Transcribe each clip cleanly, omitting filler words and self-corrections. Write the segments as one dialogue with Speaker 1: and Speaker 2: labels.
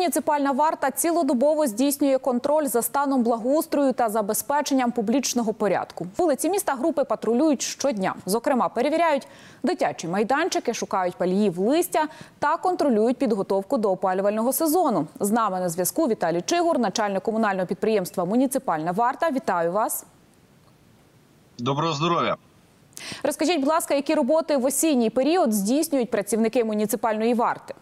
Speaker 1: Муніципальна варта цілодобово здійснює контроль за станом благоустрою та забезпеченням публічного порядку. Вулиці міста групи патрулюють щодня. Зокрема, перевіряють дитячі майданчики, шукають паліїв листя та контролюють підготовку до опалювального сезону. З нами на зв'язку Віталій Чигур, начальник комунального підприємства «Муніципальна варта». Вітаю вас.
Speaker 2: Доброго здоров'я.
Speaker 1: Розкажіть, будь ласка, які роботи в осінній період здійснюють працівники муніципальної варти?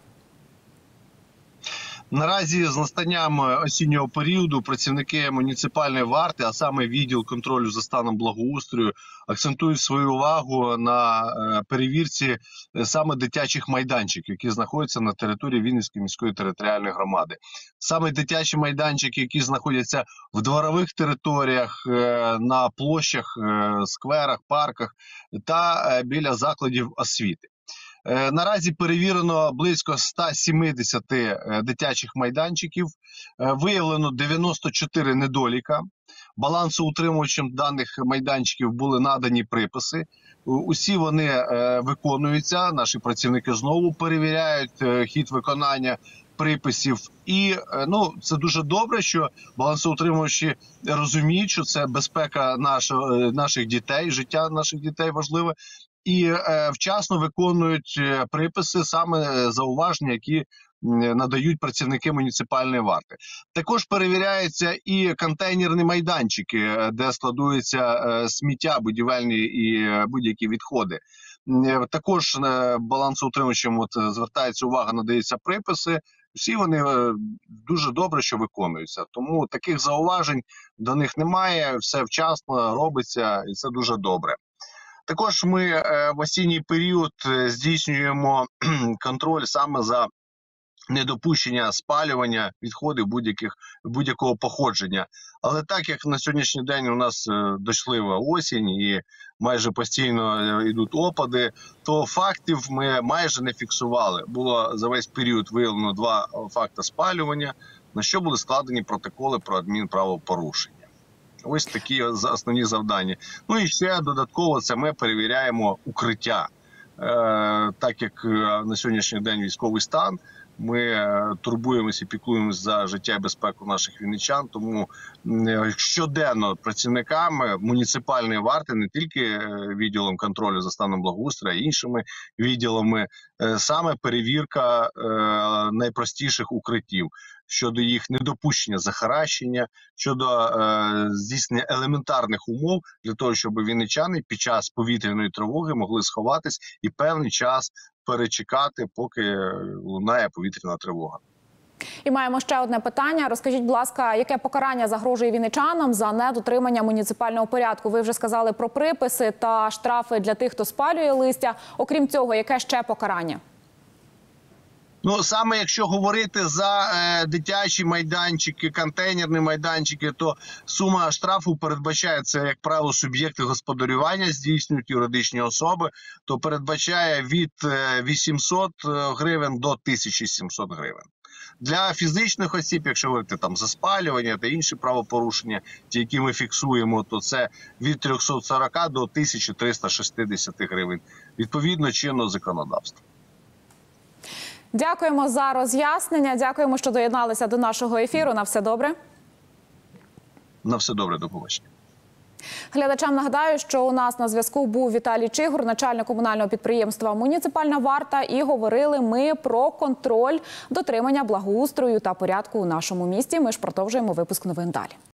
Speaker 2: Наразі з настанням осіннього періоду працівники муніципальної варти, а саме відділ контролю за станом благоустрою, акцентують свою увагу на перевірці саме дитячих майданчиків, які знаходяться на території Вінницької міської територіальної громади. Саме дитячі майданчики, які знаходяться в дворових територіях, на площах, скверах, парках та біля закладів освіти. Наразі перевірено близько 170 дитячих майданчиків, виявлено 94 недоліка. Балансоутримувачам даних майданчиків були надані приписи. Усі вони виконуються, наші працівники знову перевіряють хід виконання приписів. І це дуже добре, що балансоутримувачі розуміють, що це безпека наших дітей, життя наших дітей важливе. І вчасно виконують приписи, саме зауваження, які надають працівники муніципальної варти. Також перевіряються і контейнерні майданчики, де складуються сміття, будівельні і будь-які відходи. Також балансоутримувачам звертається увага, надаються приписи. Всі вони дуже добре, що виконуються. Тому таких зауважень до них немає, все вчасно робиться і це дуже добре. Також ми в осінній період здійснюємо контроль саме за недопущення спалювання відходів будь-якого походження. Але так як на сьогоднішній день у нас дочлива осінь і майже постійно йдуть опади, то фактів ми майже не фіксували. Було за весь період виявлено 2 факти спалювання, на що були складені протоколи про адмінправопорушення. Ось такі основні завдання. І ще додатково це ми перевіряємо укриття. Так як на сьогоднішній день військовий стан, ми турбуємося і піклуємося за життя і безпеку наших вінничан. Тому щоденно працівниками муніципальної варти, не тільки відділом контролю за станом благоустрою, а й іншими відділами, саме перевірка найпростіших укриттів щодо їх недопущення захаращення, щодо здійснення елементарних умов для того, щоб вінничани під час повітряної тривоги могли сховатись і певний час перечекати, поки лунає повітряна тривога.
Speaker 1: І маємо ще одне питання. Розкажіть, будь ласка, яке покарання загрожує вінничанам за недотримання муніципального порядку? Ви вже сказали про приписи та штрафи для тих, хто спалює листя. Окрім цього, яке ще покарання?
Speaker 2: Саме якщо говорити за дитячі майданчики, контейнерні майданчики, то сума штрафу передбачається, як правило, суб'єкти господарювання здійснюють юридичні особи, то передбачає від 800 гривень до 1700 гривень. Для фізичних осіб, якщо говорити за спалювання та інші правопорушення, ті, які ми фіксуємо, то це від 340 до 1360 гривень, відповідно чинного законодавства.
Speaker 1: Дякуємо за роз'яснення. Дякуємо, що доєдналися до нашого ефіру. На все добре.
Speaker 2: На все добре. До побачення.
Speaker 1: Глядачам нагадаю, що у нас на зв'язку був Віталій Чигур, начальник комунального підприємства «Муніципальна варта». І говорили ми про контроль дотримання благоустрою та порядку у нашому місті. Ми ж продовжуємо випуск новин далі.